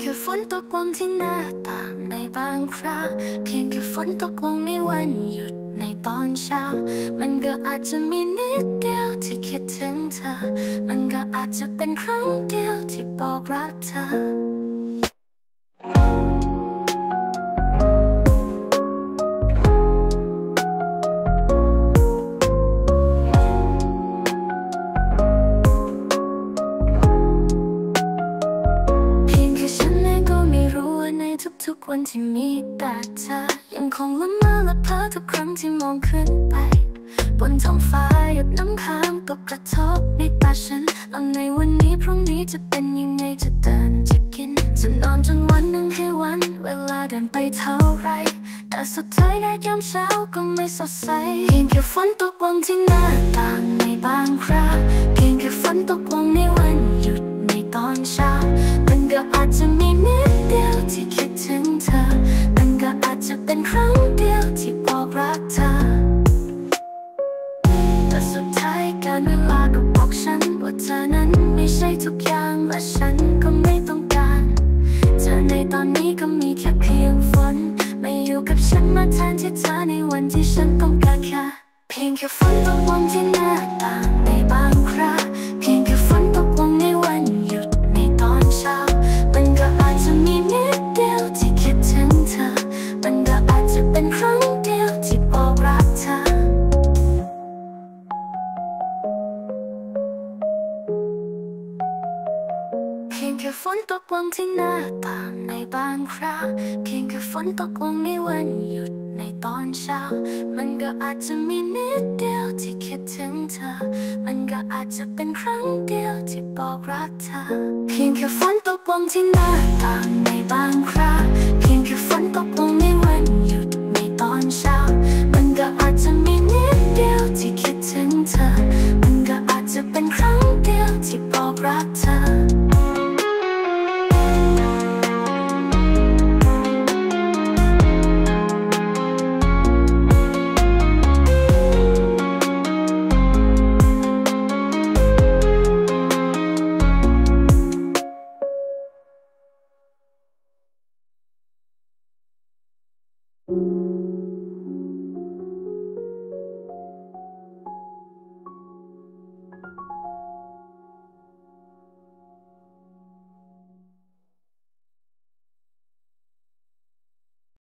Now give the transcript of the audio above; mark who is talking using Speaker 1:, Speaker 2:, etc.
Speaker 1: แค่ฝนตกลงที่หน้าต่างในบางคราเพียงแค่ฝนตกลงในวันหยุดในตอนเช้ามันก็อาจจะมีนิดเดียวที่คิดถึงเธอมันก็อาจจะเป็นครั้งเดียวที่บอกรักเธอทุกวันที่มีแต่เธอยังคงละเมอและเพ้อทุกครั้งที่มองขึ้นไปบนท้องฟ้าหยดน้ำค้างตกกระทบในตาฉันแล้วในวันนี้พรุ่งนี้จะเป็นยังไงจะเดินจะกินจะนอนจนวันหนึ่งให้วันเวลาเดินไปเท่าไรแต่สุดท้ายแดดยามเช้าก็ไม่สดใสเพียงแค่ฝนตกลงที่หน้าต่างในบางคราเพียงแค่ฝนตกลงในวันหยุดในตอนเช้ามันก็อาจจะมีนิดเดียวที่คิดถึงเธอมันก็อาจจะเป็นครั้งเดียวที่บอกรักเธอแต่สุดท้ายการเวลาก็บอกฉันว่าเธอนั้นไม่ใช่ทุกอย่างและฉันก็ไม่ต้องการเธอในตอนนี้ก็มีแค่เพียงฝนไม่อยู่กับฉันมาแทนที่เธอในวันที่ฉันต้องการแค่เพียงแค่ฝนตกลงที่หน้าต่างในบางคราเพียงแค่ฝนตกลงในวันหยุดในตอนเช้ามันก็อาจจะมีนิดเดียวที่คิดถึงเธอมันก็อาจจะเป็นครั้งเดียวที่บอกรักเธอเพียงแค่ฝนตกลงที่หน้าต่างในบางคราเพียงแค่ฝนตกลงในวันหยุดในตอนเช้ามันก็อาจจะมีนิดเดียวที่คิดถึงเธอมันก็อาจจะเป็นครั้งเดียวที่บอกรักเธอเพียงแค่ฝนตกลงที่หน้าต่างในบางคราเพียงแค่ฝนตกลง